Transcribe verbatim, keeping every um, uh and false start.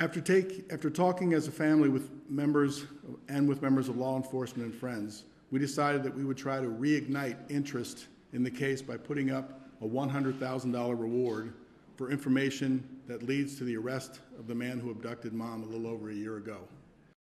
After, take, after talking as a family with members and with members of law enforcement and friends, we decided that we would try to reignite interest in the case by putting up a one hundred thousand dollar reward for information that leads to the arrest of the man who abducted Mom a little over a year ago.